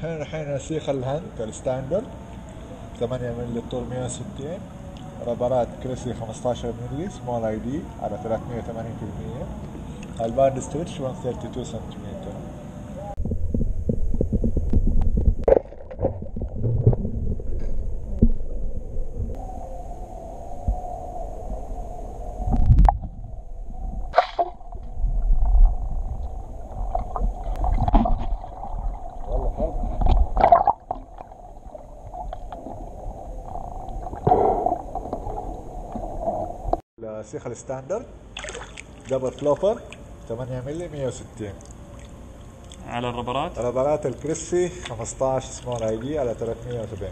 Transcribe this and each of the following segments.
الحين سيخل هانت الستاندرد 8 مللي طول 160. ربرات كريسي 15 مللي سمول اي دي على 380%. الباند ستريتش 132 سنتيمتر. سيخ الستاندرد دبل فلوبر 8 مللي 160 على الربرات. ربرات الكريسي 15 سمول اي دي على 370.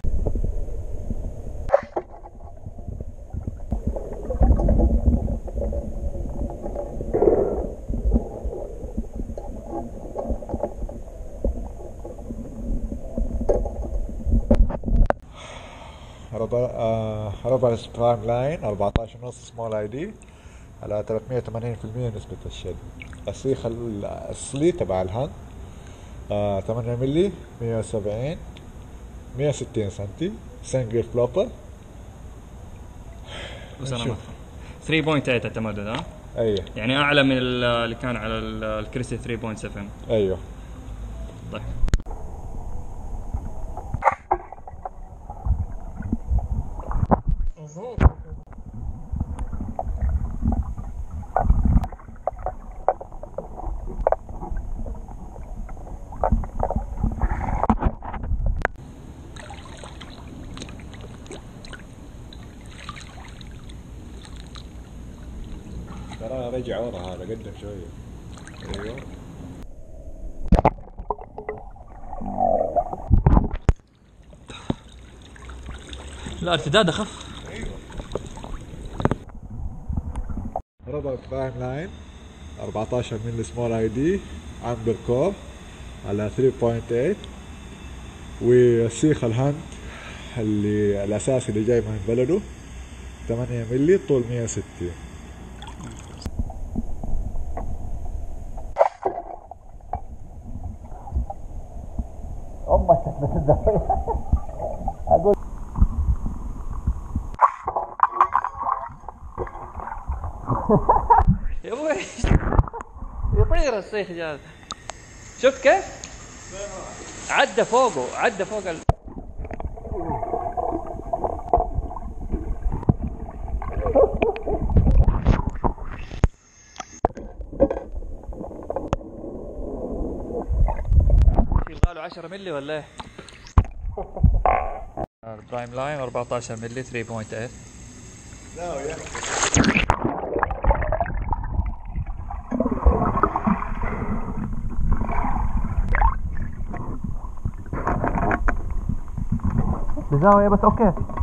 ربر برايم لاين 14 ونص سمول اي دي على 380% نسبة الشد. السيخ الأصلي تبع الهاند 8 مللي 170 160 سنتي سنجل فلوبر. 3.8 التمدد ها؟ ايوه يعني اعلى من اللي كان على الكريسي 3.7. ايوه. طيب ترى رجع ورا هذا قدم شوية. ايوه لا ارتداد اخف. ايوه. ربر برايم لاين 14 مللي سمول اي دي امبر كور على 3.8. والسيخ الهاند اللي الاساسي اللي جاي من بلده 8 مللي طول 160. امك بتدفع اقول يا ابوي يطير السيخ جاز. شفت كيف؟ عدى فوقه، عدى فوق يبغى له 10 مللي ولا ايه؟ البرايم لاين 14 مللي 3.8. لا يا بزاوية بس اوكي.